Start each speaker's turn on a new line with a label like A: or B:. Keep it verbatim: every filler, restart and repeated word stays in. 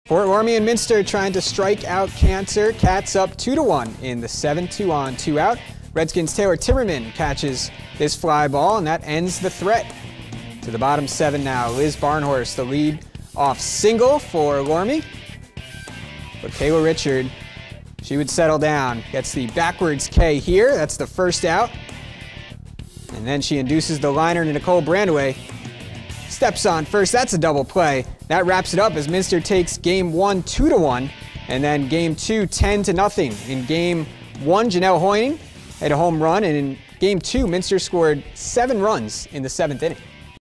A: Fort Loramie and Minster trying to strike out Cancer. Cats up two to one in the seventh, two on, two out. Redskins' Taylor Timmerman catches this fly ball, and that ends the threat. To the bottom seven now, Liz Barnhorst, the lead off single for Loramie. But Kayla Richard, she would settle down, gets the backwards K here. That's the first out. And then she induces the liner to Nicole Brandaway. Steps on first, that's a double play. That wraps it up as Minster takes game one, two to one, and then game two, ten to nothing. In game one, Janelle Hoying had a home run, and in game two, Minster scored seven runs in the seventh inning.